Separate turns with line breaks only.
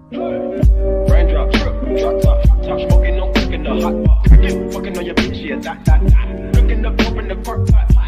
Raindrop, drop top, top smoking, no cooking the hot pot. Fucking on your bitch, yeah, that. Cooking up, open the park pot.